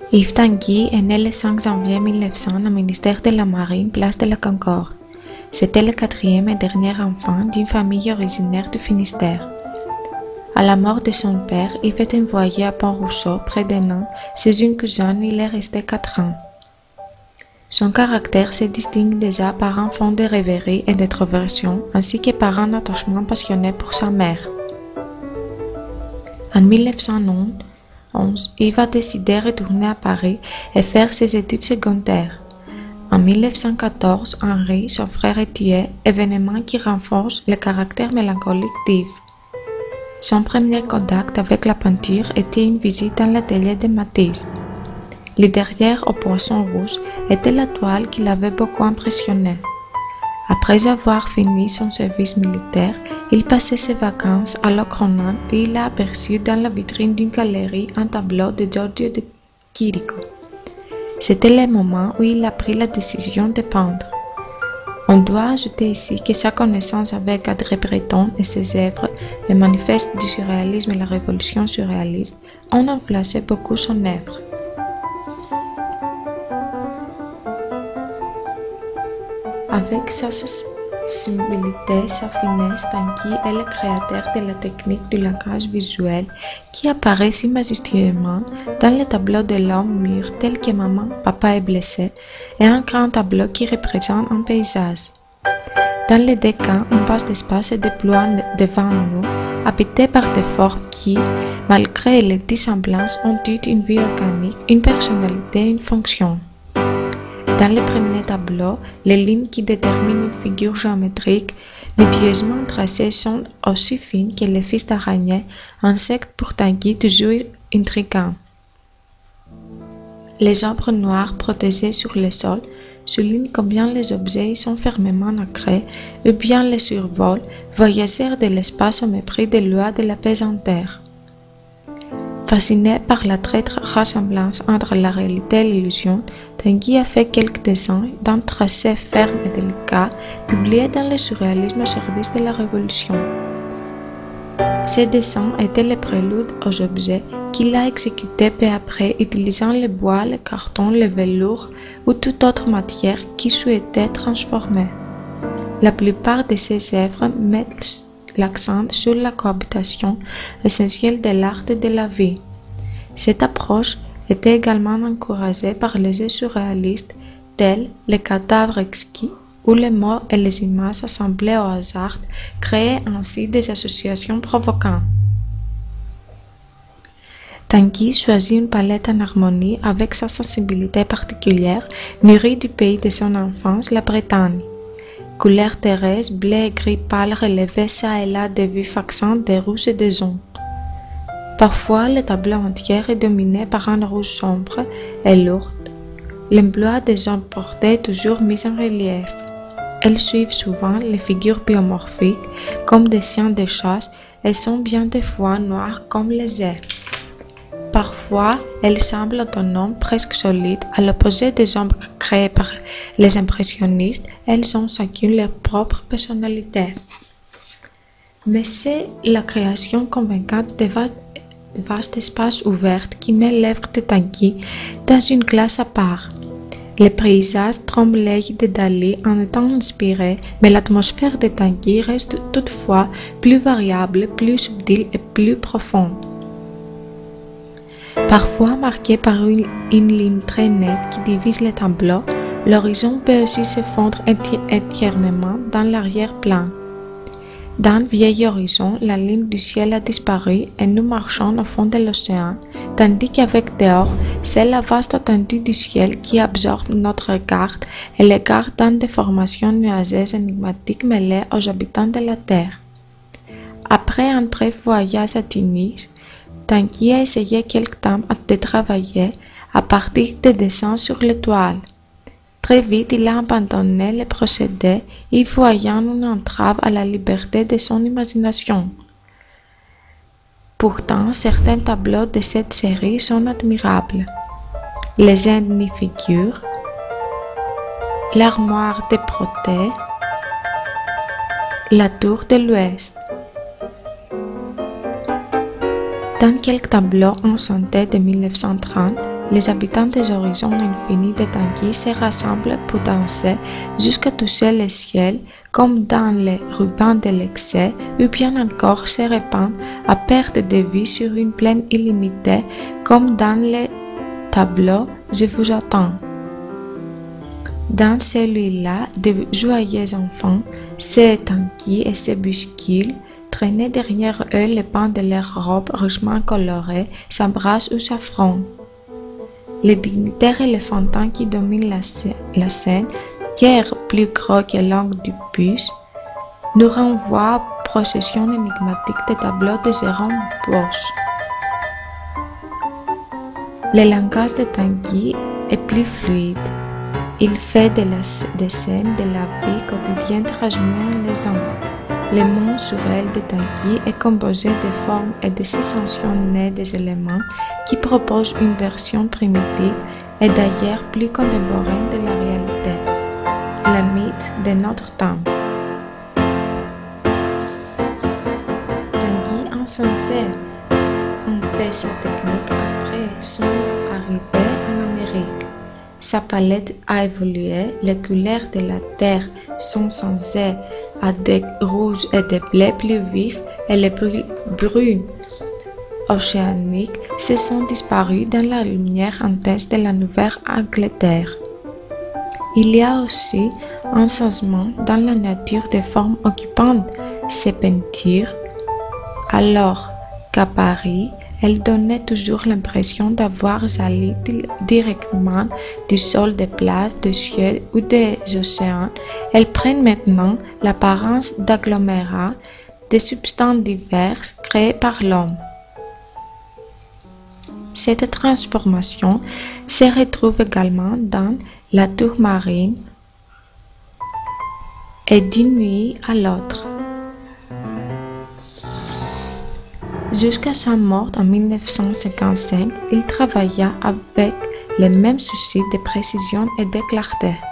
Yves Tanguy est né le 5 janvier 1900 au ministère de la Marine, place de la Concorde. C'était le quatrième et dernier enfant d'une famille originaire du Finistère. À la mort de son père, Yves est envoyé à Pont-Rousseau, près de Nantes, chez une cousine où il est resté 4 ans. Son caractère se distingue déjà par un fond de rêverie et d'introversion, ainsi que par un attachement passionné pour sa mère. En 1911, Yves a décidé de retourner à Paris et faire ses études secondaires. En 1914, Henri, son frère, est tué, événement qui renforce le caractère mélancolique d'Yves. Son premier contact avec la peinture était une visite dans l'atelier de Matisse. Le derrière au poisson rouge était la toile qui l'avait beaucoup impressionné. Après avoir fini son service militaire, il passait ses vacances à Locronan où il a aperçu dans la vitrine d'une galerie un tableau de Giorgio de Chirico. C'était le moment où il a pris la décision de peindre. On doit ajouter ici que sa connaissance avec André Breton et ses œuvres, le manifeste du surréalisme et la révolution surréaliste, ont influencé beaucoup son œuvre. Avec sa sensibilité, sa finesse, Tanguy est le créateur de la technique du langage visuel qui apparaît si majestueusement dans le tableau de l'homme mûr tel que Maman, Papa est blessé et un grand tableau qui représente un paysage. Dans les deux cas, un vaste espace se déploie devant nous, habité par des formes qui, malgré les dissemblances, ont toutes une vie organique, une personnalité, une fonction. Dans le premier tableau, les lignes qui déterminent une figure géométrique minutieusement tracées sont aussi fines que les fils d'araignée, insectes pour Tanguy toujours intrigants. Les ombres noires protégées sur le sol soulignent combien les objets y sont fermement ancrés ou bien les survolent, voyageurs de l'espace au mépris des lois de la pesanteur. Fasciné par la traître ressemblance entre la réalité et l'illusion, Tanguy a fait quelques dessins d'un tracé ferme et délicat, publiés dans le surréalisme au service de la Révolution. Ces dessins étaient le prélude aux objets qu'il a exécutés peu après, utilisant le bois, le carton, le velours ou toute autre matière qu'il souhaitait transformer. La plupart de ses œuvres mettent l'accent sur la cohabitation essentielle de l'art et de la vie. Cette approche était également encouragée par les jeux surréalistes tels les cadavres exquis où les mots et les images assemblées au hasard créaient ainsi des associations provocantes. Tanguy choisit une palette en harmonie avec sa sensibilité particulière, nourrie du pays de son enfance, la Bretagne. Couleurs terrestres, bleu et gris pâle relevés çà et là de vifs accents de rouge et de jaune. Parfois, le tableau entier est dominé par un rouge sombre et lourd. L'emploi des ombres portées est toujours mis en relief. Elles suivent souvent les figures biomorphiques comme des chiens de chasse et sont bien des fois noires comme les œufs. Parfois, elles semblent autonomes, presque solides, à l'opposé des ombres créées par les impressionnistes, elles ont chacune leur propre personnalité. Mais c'est la création convaincante de vastes espaces ouverts qui met l'œuvre de Tanguy dans une classe à part. Les paysages trompent l'œil de Dali en étant inspirés, mais l'atmosphère de Tanguy reste toutefois plus variable, plus subtile et plus profonde. Parfois marqué par une ligne très nette qui divise le tableau, l'horizon peut aussi se fondre entièrement dans l'arrière-plan. Dans le vieil horizon, la ligne du ciel a disparu et nous marchons au fond de l'océan, tandis qu'avec dehors, c'est la vaste étendue du ciel qui absorbe notre regard et le garde dans des formations nuageuses énigmatiques mêlées aux habitants de la Terre. Après un bref voyage à Tunis, Tanguy a essayé quelque temps de travailler à partir des dessins sur l'étoile. Très vite, il a abandonné le procédé y voyant une entrave à la liberté de son imagination. Pourtant, certains tableaux de cette série sont admirables. Les Indes-figures, l'armoire de Protet, la tour de l'Ouest. Dans quelques tableaux enchantés de 1930, Les habitants des horizons infinis de Tanguy se rassemblent pour danser jusqu'à toucher le ciel, comme dans les rubans de l'excès, ou bien encore se répandent à perte de vue sur une plaine illimitée, comme dans les tableaux « Je vous attends ». Dans celui-là, de joyeux enfants, se Tanguy et se bousculent, traînés derrière eux les pans de leurs robes richement colorées, s'embrassent ou s'affrontent. Les dignitaires éléphantins qui dominent la scène, guère plus gros que l'angle du puce, nous renvoient à procession énigmatique des tableaux de Jérôme Bosch. Le langage de Tanguy est plus fluide. Il fait des scènes de la vie quotidienne transmuant les hommes. Le monde surréel de Tanguy est composé de formes et de sensations nées des éléments qui proposent une version primitive et d'ailleurs plus contemporaine de la réalité, le mythe de notre temps. Tanguy insensé en fait sa technique après son arrivée en Amérique. Sa palette a évolué, les couleurs de la terre sont changées à des rouges et des bleus plus vifs et les brunes océaniques se sont disparues dans la lumière intense de la Nouvelle-Angleterre. Il y a aussi un changement dans la nature des formes occupant ces peintures, alors qu'à Paris, elles donnaient toujours l'impression d'avoir jailli directement du sol des plages, des cieux ou des océans. Elles prennent maintenant l'apparence d'agglomérats, de substances diverses créées par l'homme. Cette transformation se retrouve également dans la tour marine et d'une nuit à l'autre. Jusqu'à sa mort en 1955, il travailla avec les mêmes soucis de précision et de clarté.